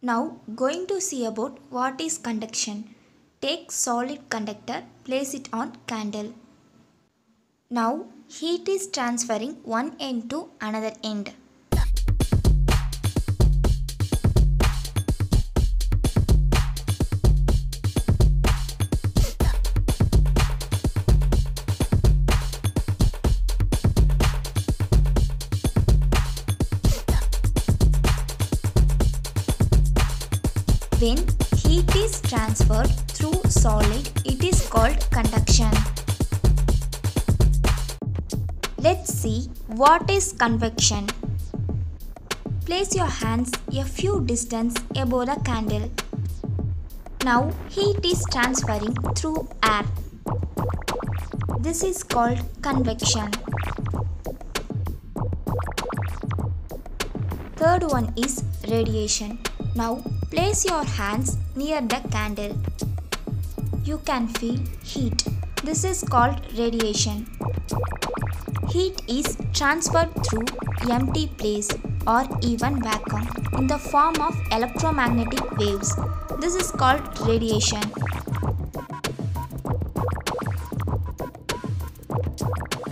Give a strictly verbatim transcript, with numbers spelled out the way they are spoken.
Now going to see about what is conduction. Take solid conductor, place it on candle. Now heat is transferring one end to another end. When heat is transferred through solid, it is called conduction. Let's see what is convection. Place your hands a few distance above the candle. Now heat is transferring through air. This is called convection. Third one is radiation. Now place your hands near the candle. You can feel heat. This is called radiation. Heat is transferred through empty place or even vacuum in the form of electromagnetic waves. This is called radiation.